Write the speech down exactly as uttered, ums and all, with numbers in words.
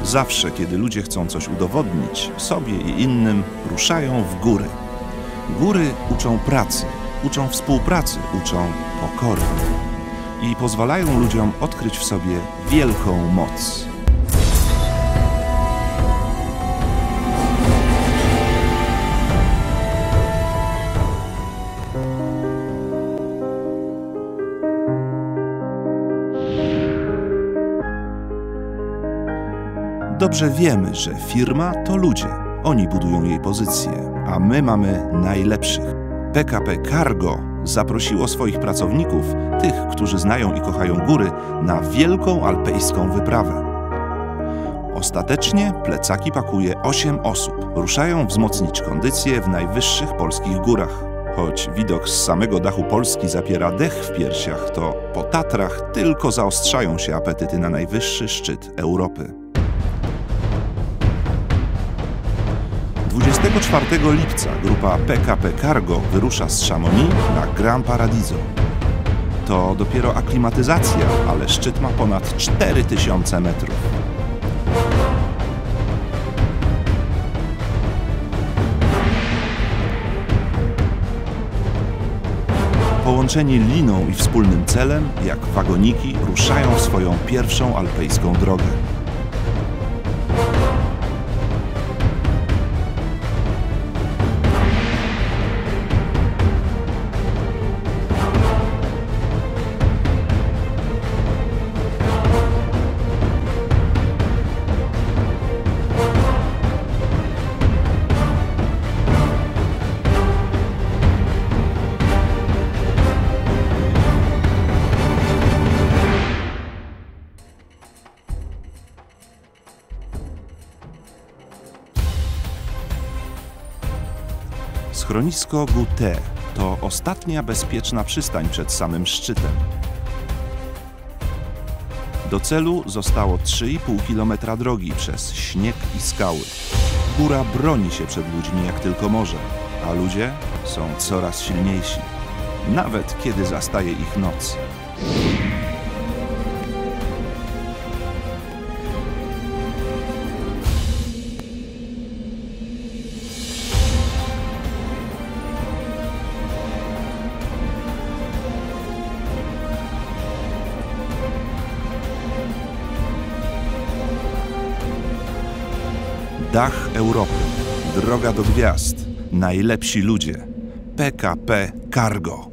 Zawsze, kiedy ludzie chcą coś udowodnić sobie i innym, ruszają w góry. Góry uczą pracy, uczą współpracy, uczą pokory i pozwalają ludziom odkryć w sobie wielką moc. Dobrze wiemy, że firma to ludzie. Oni budują jej pozycję, a my mamy najlepszych. P K P Cargo zaprosiło swoich pracowników, tych, którzy znają i kochają góry, na wielką alpejską wyprawę. Ostatecznie plecaki pakuje osiem osób. Ruszają wzmocnić kondycję w najwyższych polskich górach. Choć widok z samego dachu Polski zapiera dech w piersiach, to po Tatrach tylko zaostrzają się apetyty na najwyższy szczyt Europy. dwudziestego czwartego lipca grupa P K P Cargo wyrusza z Chamonix na Gran Paradiso. To dopiero aklimatyzacja, ale szczyt ma ponad cztery tysiące metrów. Połączeni liną i wspólnym celem, jak wagoniki, ruszają w swoją pierwszą alpejską drogę. Schronisko Goutet to ostatnia bezpieczna przystań przed samym szczytem. Do celu zostało trzy i pół kilometra drogi przez śnieg i skały. Góra broni się przed ludźmi jak tylko może, a ludzie są coraz silniejsi, nawet kiedy zastaje ich noc. Dach Europy, droga do gwiazd, najlepsi ludzie, P K P Cargo.